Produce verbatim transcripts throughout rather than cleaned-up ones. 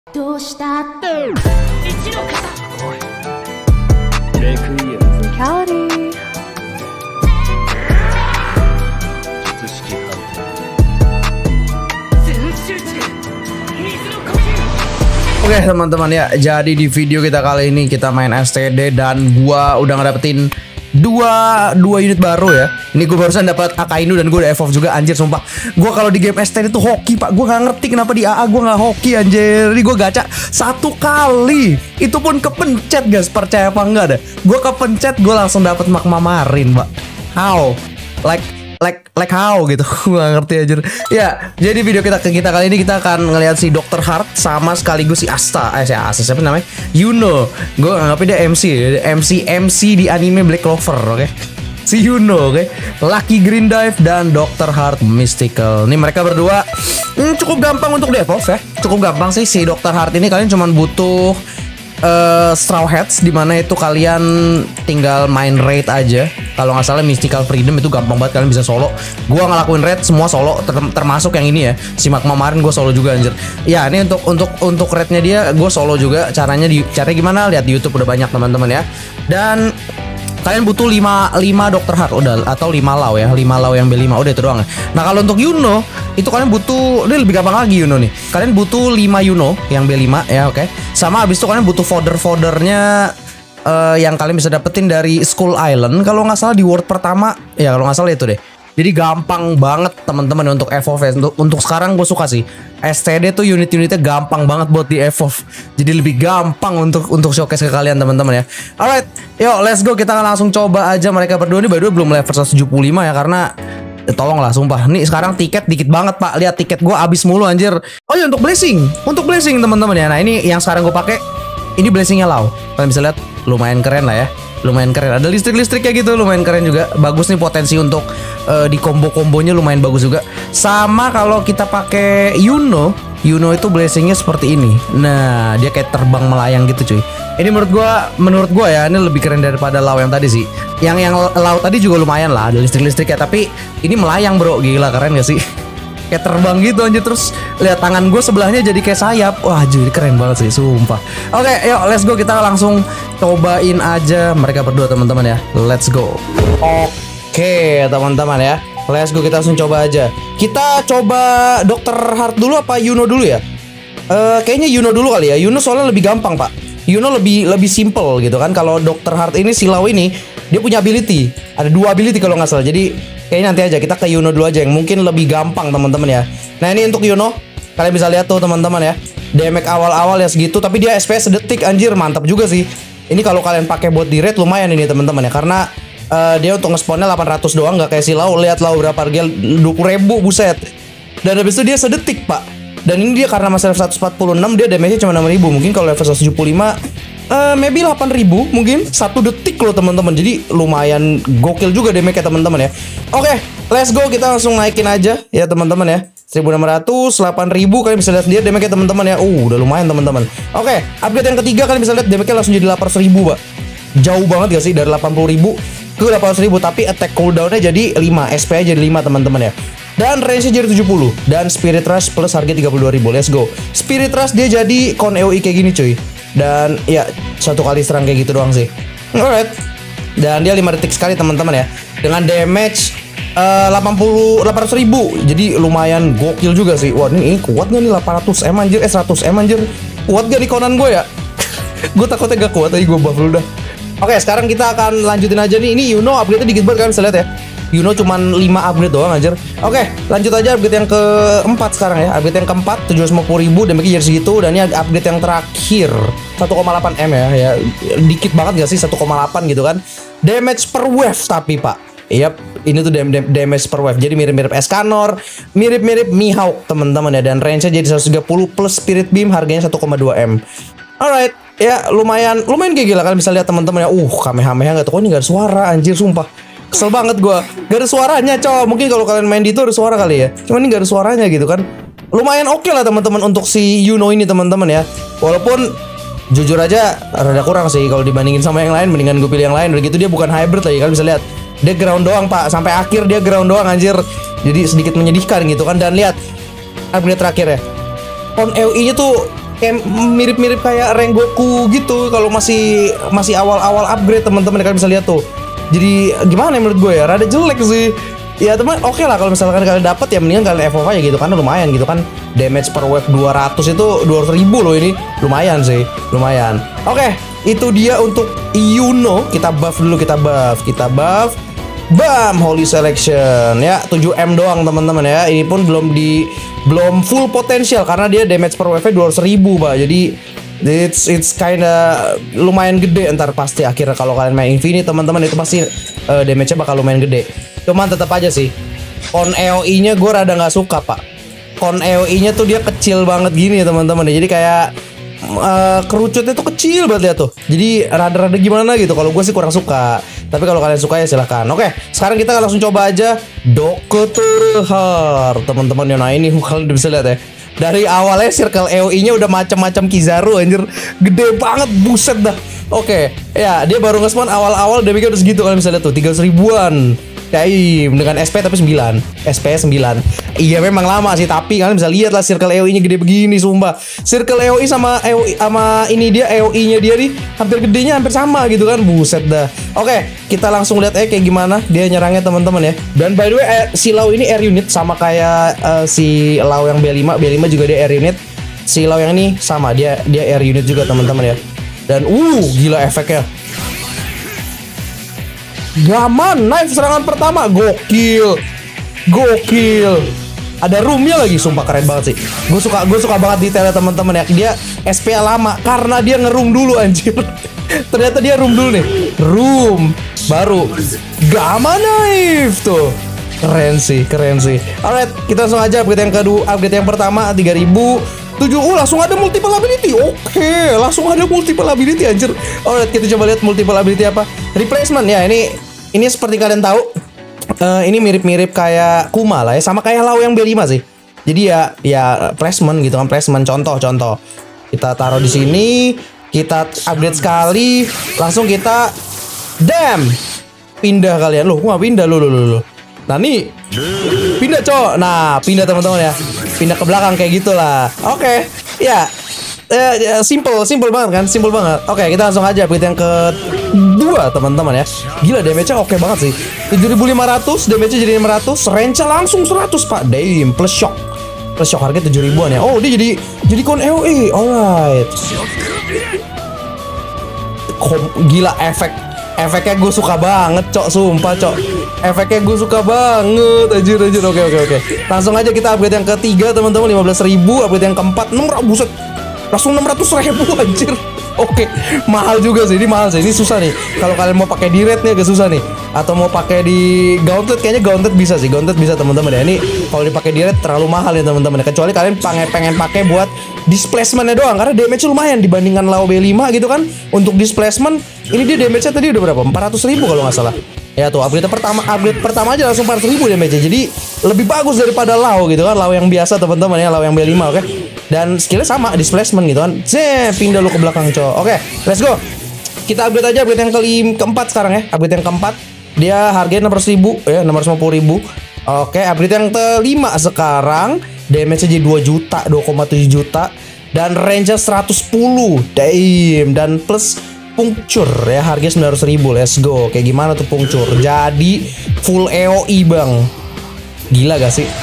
どうしたって一の型レクイエムキャリー術式判全集中水の呼吸 Oke teman-teman ya, jadi di video kita kali ini kita main S T D dan gua udah ngedapetin dua dua unit baru ya. Ini gue barusan dapat Akainu dan gue udah evolve juga, anjir sumpah. Gue kalau di game S T D tuh hoki pak, gue nggak ngerti kenapa di A A gue nggak hoki anjir. Ini gue gacha satu kali, itu pun kepencet guys, percaya apa enggak deh. Gue kepencet gue langsung dapat magma marin pak. How? Like like like how gitu. Gue gak ngerti anjir. Ya, jadi video kita kita kali ini kita akan ngelihat si dokter Heart sama sekaligus si Asta. Eh si Asta siapa namanya? Yuno. Gue nganggapnya dia M C, M C M C di anime Black Clover, oke? Okay? Si Yuno, oke? Okay? Lucky Green Dive dan dokter Heart Mystical. Nih mereka berdua hmm, cukup gampang untuk di evolve ya. Cukup gampang sih si dokter Heart ini, kalian cuma butuh Uh, Straw Hats, dimana itu kalian tinggal main raid aja. Kalau nggak salah Mystical Freedom itu gampang banget, kalian bisa solo. Gua ngelakuin raid semua solo, ter termasuk yang ini ya, si magma marin gue solo juga anjir. Ya ini untuk untuk untuk raidnya dia gue solo juga. Caranya di caranya gimana? Lihat di YouTube udah banyak teman-teman ya. Dan kalian butuh lima dokter Heart udah, atau lima law ya, lima law yang B lima udah itu doang ya. Nah kalau untuk Yuno itu kalian butuh, ini lebih gampang lagi Yuno nih. Kalian butuh lima Yuno yang B lima ya, oke. Okay? Sama abis itu kalian butuh folder-foldernya uh, yang kalian bisa dapetin dari Skull Island. Kalau nggak salah di world pertama ya, kalau nggak salah itu deh. Jadi gampang banget teman-teman untuk evolve. Untuk, untuk sekarang gue suka sih S T D tuh unit-unitnya gampang banget buat di evolve. Jadi lebih gampang untuk untuk showcase ke kalian teman-teman ya. Alright, yuk let's go, kita langsung coba aja mereka berdua. Ini by the way belum level seratus tujuh puluh lima ya, karena ya, tolonglah sumpah. Nih sekarang tiket dikit banget pak. Lihat tiket gue abis mulu anjir. Oh ya untuk blessing, untuk blessing teman-teman ya. Nah ini yang sekarang gue pakai. Ini blessingnya Lau. Kalian bisa lihat lumayan keren lah ya. Lumayan keren. Ada listrik-listriknya gitu, lumayan keren juga. Bagus nih potensi untuk uh, di combo-kombonya lumayan bagus juga. Sama kalau kita pakai Yuno, Yuno itu blessingnya seperti ini. Nah dia kayak terbang melayang gitu cuy. Ini menurut gua, menurut gua ya ini lebih keren daripada Lau yang tadi sih. Yang yang Lau tadi juga lumayan lah, ada listrik-listriknya. Tapi ini melayang bro, gila keren gak sih? Kayak terbang gitu anjir. Terus lihat tangan gue sebelahnya jadi kayak sayap. Wah jadi keren banget sih sumpah. Oke yuk let's go, kita langsung cobain aja mereka berdua teman-teman ya. Let's go. Oke teman-teman ya, let's go, kita langsung coba aja. Kita coba dokter Heart dulu apa Yuno dulu ya? Uh, kayaknya Yuno dulu kali ya. Yuno soalnya lebih gampang pak. Yuno lebih lebih simple gitu kan. Kalau dokter Heart ini si Lau ini dia punya ability, ada dua ability kalau nggak salah. Jadi kayaknya nanti aja kita ke Yuno dulu aja yang mungkin lebih gampang teman-teman ya. Nah ini untuk Yuno, kalian bisa lihat tuh teman-teman ya. Damage awal-awal ya segitu, tapi dia S P S sedetik anjir, mantap juga sih. Ini kalau kalian pakai buat di raid lumayan ini teman-teman ya, karena uh, dia untuk nge-spawnnya delapan ratus doang, nggak kayak si Lau. Lihat Lau berapa harga, dua puluh ribu buset. Dan habis itu dia sedetik pak. Dan ini dia karena masih level seratus empat puluh enam, dia damage-nya cuma enam ribu. Mungkin kalau level seratus tujuh puluh lima Uh, maybe delapan ribu mungkin satu detik loh teman-teman. Jadi lumayan gokil juga damage-nya teman-teman ya. Oke, okay, let's go, kita langsung naikin aja ya teman-teman ya. seribu enam ratus, delapan ribu, kalian bisa lihat sendiri damage-nya teman-teman ya. Uh, udah lumayan teman-teman. Oke, okay, upgrade yang ketiga kalian bisa lihat damage-nya langsung jadi delapan ratus ribu, Pak. Jauh banget gak sih dari delapan puluh ribu ke delapan ratus ribu, tapi attack cooldown-nya jadi lima, S P-nya jadi lima teman-teman ya. Dan range-nya jadi tujuh puluh. Dan Spirit Rush plus harga tiga puluh dua ribu. Let's go. Spirit Rush dia jadi con E O I kayak gini cuy. Dan ya satu kali serang kayak gitu doang sih. Alright. Dan dia lima detik sekali teman-teman ya. Dengan damage uh, delapan puluh, delapan ratus ribu. Jadi lumayan gokil juga sih. Wah ini, ini kuat gak nih delapan ratus M anjir. Eh seratus M anjir. Kuat gak nih konan gue ya? Gue takutnya gak kuat, tadi gue buff dulu dah. Oke sekarang kita akan lanjutin aja nih. Ini Yuno upgrade-nya dikit banget, kalian bisa lihat ya. Yuno cuman lima upgrade doang anjir. Oke lanjut aja upgrade yang keempat sekarang ya. Upgrade yang keempat tujuh ratus lima puluh ribu, damage jadi segitu. Dan ini upgrade yang terakhir satu koma delapan M ya, ya. Dikit banget gak sih satu koma delapan gitu kan. Damage per wave tapi pak. Yap, ini tuh dam dam damage per wave. Jadi mirip-mirip Escanor, mirip-mirip Mihawk teman-teman ya. Dan range-nya jadi seratus tiga puluh plus Spirit Beam, harganya satu koma dua M. Alright, ya lumayan lumayan kayak gila, kalian bisa lihat teman-teman ya. Uh, Kamehameha gak tuh, kok ini gak ada suara anjir sumpah. Kesel banget gue, gak ada suaranya cow. Mungkin kalau kalian main di itu ada suara kali ya. Cuman ini gak ada suaranya gitu kan. Lumayan oke okay lah teman-teman untuk si Yuno ini teman-teman ya. Walaupun jujur aja rada kurang sih kalau dibandingin sama yang lain. Mendingan gue pilih yang lain. Udah gitu dia bukan hybrid lagi, kalian bisa lihat. Dia ground doang pak, sampai akhir dia ground doang anjir. Jadi sedikit menyedihkan gitu kan. Dan lihat upgrade terakhir ya, con E O I nya tuh kayak mirip-mirip kayak Rengoku gitu kalau masih masih awal-awal upgrade teman-teman, kalian bisa lihat tuh. Jadi gimana ya menurut gue ya, rada jelek sih. Ya teman, oke okay lah kalau misalkan kalian dapat ya mendingan kalian F O V aja gitu, karena lumayan gitu kan. Damage per wave dua ratus itu dua ratus ribu loh ini. Lumayan sih, lumayan. Oke, okay, itu dia untuk Yuno. Kita buff dulu, kita buff, kita buff. Bam, Holy Selection ya, tujuh M doang teman-teman ya. Ini pun belum di belum full potensial karena dia damage per wave dua ratus ribu, Pak. Jadi it's it's kinda lumayan gede ntar pasti akhirnya kalau kalian main Infinite teman-teman, itu pasti uh, damage-nya bakal lumayan gede. Cuman tetap aja sih, kon E O I-nya gue rada nggak suka, Pak. Kon E O I-nya tuh dia kecil banget gini teman-teman. Jadi kayak uh, kerucutnya tuh kecil banget ya tuh. Jadi rada-rada gimana gitu. Kalau gue sih kurang suka. Tapi kalau kalian suka ya silahkan. Oke, sekarang kita langsung coba aja Dokter Heart teman-teman. Nah ini kalian udah bisa lihat ya. Dari awalnya circle E O I-nya udah macam-macam Kizaru anjir. Gede banget, buset dah. Oke, ya dia baru nge-spawn awal-awal damage-nya udah segitu, kalian bisa lihat tuh, tiga ratus ribuan. Daim dengan S P tapi sembilan. S P sembilan. Iya memang lama sih, tapi kalian bisa lihat lah circle E O I-nya gede begini sumpah. Circle E O I sama E O I sama ini dia E O I-nya dia nih hampir gedenya hampir sama gitu kan. Buset dah. Oke, kita langsung lihat eh kayak gimana dia nyerangnya teman-teman ya. Dan by the way eh, si Lau ini air unit sama kayak uh, si Lau yang B lima. B lima juga dia air unit. Si Lau yang ini sama, dia dia air unit juga teman-teman ya. Dan uh gila efeknya. Gaman, knife serangan pertama, gokil, gokil. Ada roomnya lagi, sumpah keren banget sih. Gue suka, gue suka banget detailnya teman-teman ya. Dia S P lama karena dia ngeroom dulu anjir. Ternyata dia room dulu nih, room baru. Gaman knife tuh, keren sih, keren sih. Alright, kita langsung aja upgrade yang kedua, upgrade yang pertama tiga ribu. tujuh, oh langsung ada multiple ability. Oke, langsung ada multiple ability anjir. Alright, kita coba lihat multiple ability apa. Replacement ya, ini ini seperti kalian tahu uh, ini mirip-mirip kayak Kuma lah ya, sama kayak Lau yang B lima sih. Jadi ya ya placement gitu kan, placement contoh-contoh. Kita taruh di sini, kita upgrade sekali, langsung kita damn pindah kalian. Loh, gua pindah loh loh loh. Nah nih pindah cowok. Nah pindah teman-teman ya, pindah ke belakang kayak gitulah. Oke, ya, eh, simple, simple banget kan, simple banget. Oke, kita langsung aja upgrade yang kedua teman-teman ya. Gila damage-nya oke banget sih. tujuh ribu lima ratus, damage-nya jadi lima ratus, range-nya langsung seratus pak. Damn, plus shock, plus shock harga tujuh ribuan ya. Oh dia jadi jadi kon E O I, alright. Kom, gila efek. Efeknya gue suka banget cok, sumpah cok. Efeknya gue suka banget, anjir anjir. Oke oke oke. Langsung aja kita upgrade yang ketiga teman-teman, lima belas ribu. Upgrade yang keempat enam ratus, buset. Langsung enam ratus ribu anjir. Oke, mahal juga sih, ini mahal sih. Ini susah nih. Kalau kalian mau pakai di red nih agak susah nih. Atau mau pakai di gauntlet, kayaknya gauntlet bisa sih. Gauntlet bisa teman-teman ya. Ini kalau dipakai di red terlalu mahal ya teman-teman. Kecuali kalian pengen pengen pakai buat displacementnya doang, karena damage lumayan dibandingkan Lau B lima gitu kan. Untuk displacement ini dia damage-nya tadi udah berapa? empat ratus ribu kalau nggak salah. Ya tuh upgrade pertama, upgrade pertama aja langsung empat ratus ribu damage-nya. Jadi lebih bagus daripada Lau gitu kan. Lau yang biasa teman-teman ya, Lau yang B lima, oke. Okay? Dan skillnya sama, displacement gitu kan. Zee, pindah lu ke belakang cowok. Oke, okay, let's go. Kita upgrade aja upgrade yang kelima, keempat sekarang ya. Upgrade yang keempat, dia harganya enam ratus ribu ya, enam ratus lima puluh ribu. Oke, okay, upgrade yang kelima sekarang, damage-nya jadi dua juta, dua koma tujuh juta. Dan range-nya seratus sepuluh. Damn, dan plus puncture ya, harganya sembilan ratus ribu. Let's go. Kayak gimana tuh puncture? Jadi full E O I bang. Gila gak sih?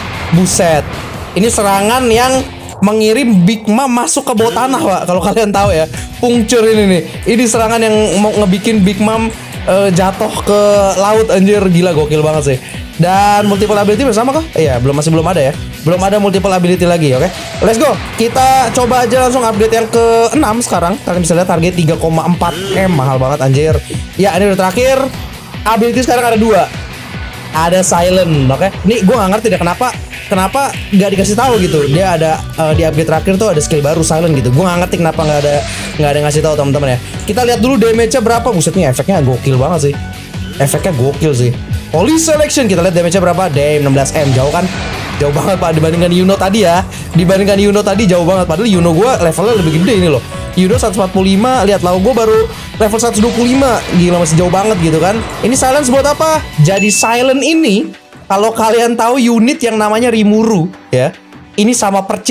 Buset. Ini serangan yang mengirim Big Mom masuk ke bawah tanah pak. Kalau kalian tahu ya, puncture ini nih. Ini serangan yang mau ngebikin Big Mom uh, jatuh ke laut anjir. Gila, gokil banget sih. Dan multiple ability bersama kah? Iya, belum, masih belum ada ya. Belum ada multiple ability lagi, oke. Okay? Let's go. Kita coba aja langsung upgrade yang ke enam sekarang. Kalian bisa lihat harga tiga koma empat M, mahal banget anjir. Ya, ini udah terakhir. Ability sekarang ada dua. Ada silent, oke. Okay? Nih gue nggak ngerti deh kenapa kenapa nggak dikasih tahu gitu. Dia ada uh, di upgrade terakhir tuh ada skill baru silent gitu. Gue nggak ngerti kenapa nggak ada nggak ada ngasih tahu teman-teman ya. Kita lihat dulu damage-nya berapa. Buset nih, efeknya gokil banget sih. Efeknya gokil sih. Holy Selection, kita lihat damage-nya berapa. Damn, enam belas M, jauh kan? Jauh banget pak dibandingkan Yuno tadi ya. Dibandingkan Yuno tadi jauh banget. Padahal Yuno gue levelnya lebih gede ini loh. Yuno seratus empat puluh lima, lihat Lau gue baru level seratus dua puluh lima. Gila, masih jauh banget gitu kan. Ini silence buat apa? Jadi silent ini, kalau kalian tahu unit yang namanya Rimuru ya, ini sama percis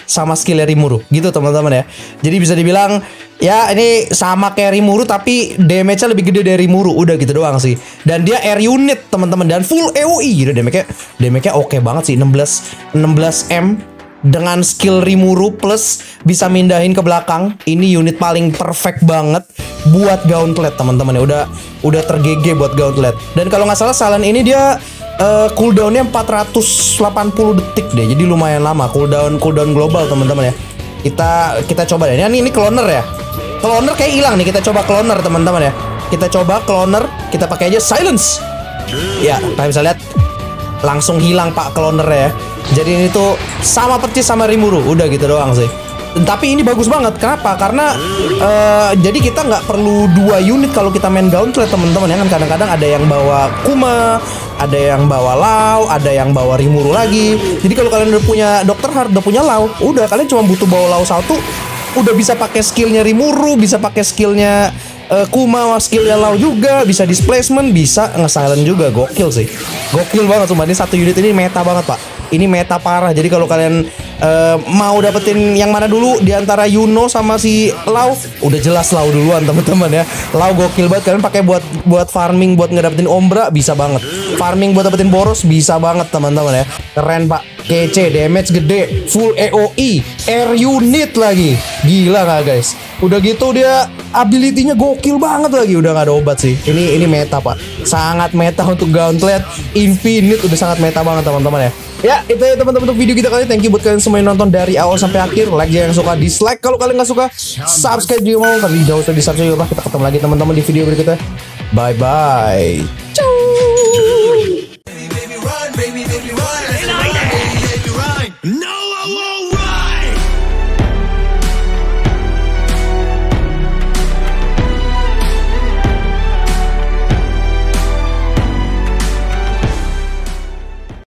sama skillnya Rimuru gitu teman-teman ya. Jadi bisa dibilang ya ini sama kayak Rimuru tapi damage-nya lebih gede dari Rimuru, udah gitu doang sih. Dan dia air unit teman-teman dan full A O E gitu, damage-nya damage-nya oke banget sih, enam belas M dengan skill Rimuru plus bisa mindahin ke belakang. Ini unit paling perfect banget buat Gauntlet teman-teman ya. Udah udah tergege buat Gauntlet. Dan kalau nggak salah Salen ini dia Uh, cooldownnya empat ratus delapan puluh detik deh, jadi lumayan lama cooldown cooldown global teman-teman ya. Kita kita coba deh. Ini ini cloner ya. Cloner kayak hilang nih. Kita coba cloner teman-teman ya. Kita coba cloner. Kita pakai aja silence. Ya, kalian bisa lihat langsung hilang pak cloner ya. Jadi ini tuh sama persis sama Rimuru. Udah gitu doang sih. Tapi ini bagus banget. Kenapa? Karena uh, jadi kita nggak perlu dua unit kalau kita main Gauntlet teman-teman ya kan. Kadang-kadang ada yang bawa Kuma, ada yang bawa Lau, ada yang bawa Rimuru lagi. Jadi kalau kalian udah punya Dokter Heart, udah punya Lau, udah kalian cuma butuh bawa Lau satu, udah bisa pakai skillnya Rimuru, bisa pakai skillnya uh, Kuma, skillnya Lau juga, bisa displacement, bisa nge-silent juga. Gokil sih, gokil banget. Cuma ini satu unit ini meta banget pak. Ini meta parah. Jadi kalau kalian uh, mau dapetin yang mana dulu di antara Yuno sama si Lau, udah jelas Lau duluan teman-teman ya. Lau gokil banget. Kalian pakai buat buat farming, buat ngedapetin Ombra bisa banget. Farming buat dapetin Boros bisa banget teman-teman ya. Keren pak. Kece, damage gede, full A O E, air unit lagi. Gila gak guys? Udah gitu dia ability-nya gokil banget lagi. Udah gak ada obat sih. Ini ini meta pak. Sangat meta untuk Gauntlet. Infinite udah sangat meta banget teman-teman ya. Ya, itu ya teman-teman untuk video kita kali ini. Thank you buat kalian semua yang nonton dari awal sampai akhir. Like yang suka, dislike kalau kalian nggak suka. Subscribe juga mau, tapi jauh dari subscribe juga. Kita ketemu lagi teman-teman di video berikutnya. Bye bye. Ciao.